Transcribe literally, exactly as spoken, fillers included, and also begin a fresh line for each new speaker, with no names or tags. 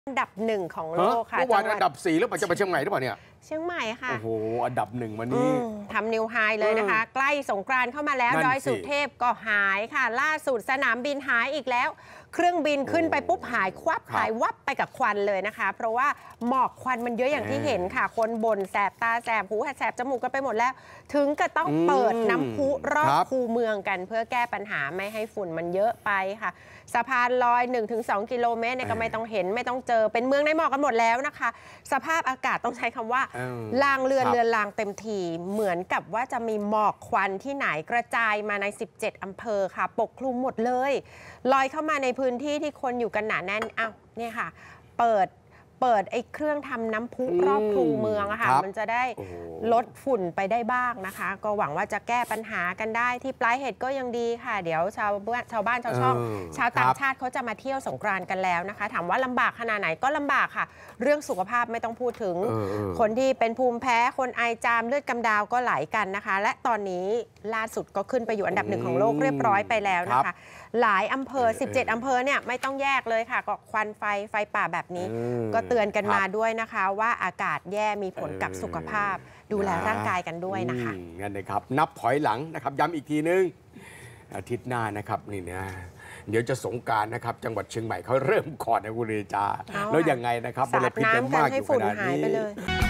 อันดับหนึ่งของโลกค่ะ
เมื่อวานอันดับสี่แล้วไปจะไปเชียงใหม่หรือเปล่าเนี่ย
เชียงใหม่ค่ะ
โอ้โหอันดับหนึ่งวันนี้
ทำนิวไฮเลยนะคะใกล้สงกรานต์เข้ามาแล้วดอยสุเทพก็หายค่ะล่าสุดสนามบินหายอีกแล้วเครื่องบินขึ้นไปปุ๊บหายควับหายวับไปกับควันเลยนะคะเพราะว่าหมอกควันมันเยอะอย่างที่เห็นค่ะคนบ่นแสบตาแสบหูแสบจมูกกันไปหมดแล้วถึงก็ต้องเปิดน้ำพุรอบคูเมืองกันเพื่อแก้ปัญหาไม่ให้ฝุ่นมันเยอะไปค่ะสะพานลอย หนึ่งถึงสอง กิโลเมตรเนี่ยก็ไม่ต้องเห็นไม่ต้องเจอเป็นเมืองในหมอกกันหมดแล้วนะคะสภาพอากาศต้องใช้คำว่าลางเรือนเรือนลางเต็มทีเหมือนกับว่าจะมีหมอกควันที่ไหนกระจายมาในสิบเจ็ดอำเภอค่ะปกคลุมหมดเลยลอยเข้ามาในพื้นที่ที่คนอยู่กันหนาแน่นอ้าวเนี่ยค่ะเปิดเปิดไอ้เครื่องทำน้ำพุรอบคูเมืองอะค่ะมันจะได้ลดฝุ่นไปได้บ้างนะคะก็หวังว่าจะแก้ปัญหากันได้ที่ปลายเหตุก็ยังดีค่ะเดี๋ยวชาวบ้านชาวบ้านชาวช่องชาวต่างชาติเขาจะมาเที่ยวสงกรานต์กันแล้วนะคะถามว่าลำบากขนาดไหนก็ลำบากค่ะเรื่องสุขภาพไม่ต้องพูดถึงคนที่เป็นภูมิแพ้คนไอจามเลือดกำเดาก็ไหลกันนะคะและตอนนี้ล่าสุดก็ขึ้นไปอยู่อันดับหนึ่งของโลกเรียบร้อยไปแล้วนะคะหลายอำเภอสิบเจ็ดอำเภอเนี่ยไม่ต้องแยกเลยค่ะก็ควันไฟไฟป่าแบบนี้ก็เตือนกันมาด้วยนะคะว่าอากาศแย่มีผลกับสุขภาพดูแลร่างกายกันด้วยนะคะ
งั้นนะครับนับถอยหลังนะครับย้ำอีกทีนึงอาทิตย์หน้านะครับนี่นะเดี๋ยวจะสงกรานต์นะครับจังหวัดเชียงใหม่เขาเริ่มก่อนนะคุณเรจาแล้วยังไงนะครับมลพิษจะมากอยู่ขนาดนี้